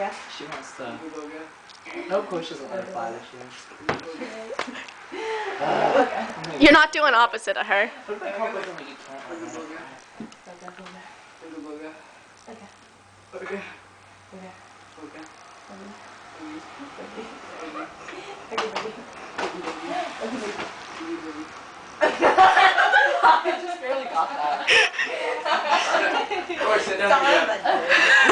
She wants to. No, coach doesn't let her fly this year. You're not doing opposite of her. What about how big you can't let her fly? I just barely got that. Of course, it doesn't.